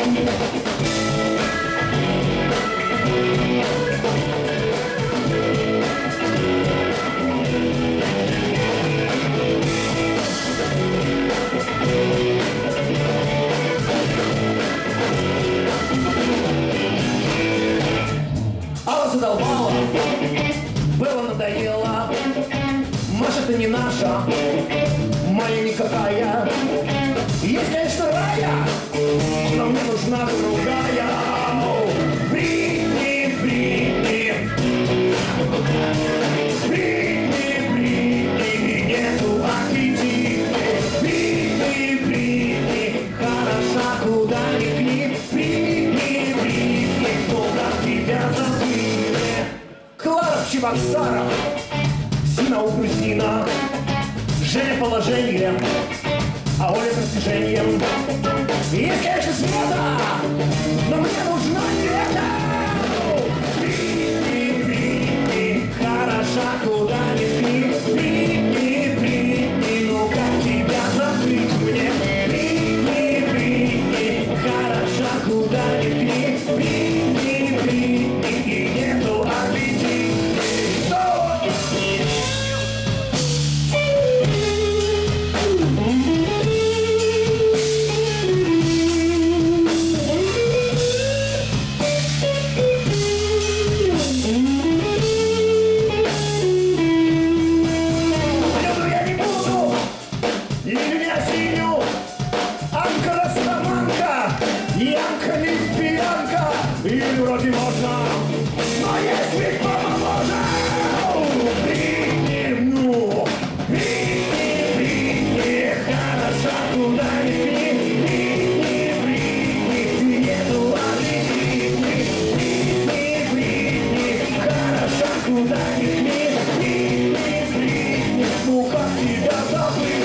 Алла задолбала, Белла надоела. Маша, ты не наша, моя никакая. Есть, конечно, Рая, но мне нужна другая. Бритни, Бритни, Бритни, Бритни, нету аппетита. Бритни, Бритни, хороша, куда ни кни. Бритни, Бритни, кто как тебя забыли. Клара в Чебоксарах, Зина у грузина, Женя положением, а Оля достижением. Есть, конечно, смета, но мне нужна лето. Бритни, Бритни, хороша, куда ни ткни. Бритни, Бритни, ну как тебя забыть мне? Бритни, Бритни, хороша, куда ни ткни. Бритни, Бритни, и нету аппетита. Янка, лесбиянка, и вроде можно, но если мама может. Бритни, ну, Бритни, Бритни, хороша, куда ни ткни. Бритни, Бритни, нету аппетита. Бритни, Бритни, хороша, куда ни ткни. Бритни, Бритни, ну как тебя забыть?